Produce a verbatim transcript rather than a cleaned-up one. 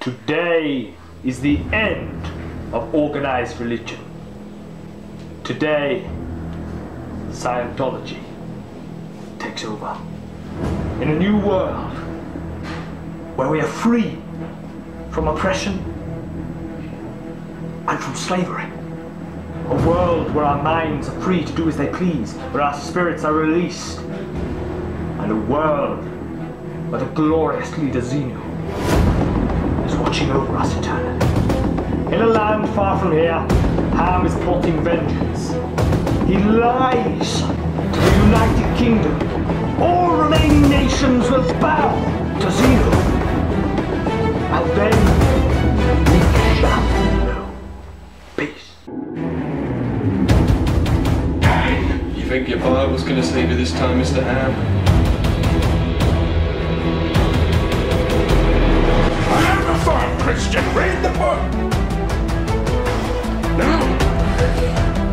Today is the end of organized religion. Today, Scientology takes over. In a new world, where we are free from oppression and from slavery. A world where our minds are free to do as they please, where our spirits are released. And a world where the glorious leader Xenu is watching over us eternally. In a land far from here, Ham is plotting vengeance. He lies to the United Kingdom. All remaining nations will bow to Xenu. And then we shall know peace. You think your Bible's going to save you this time, Mister Ham? I am a firm Christian. Read the book. No.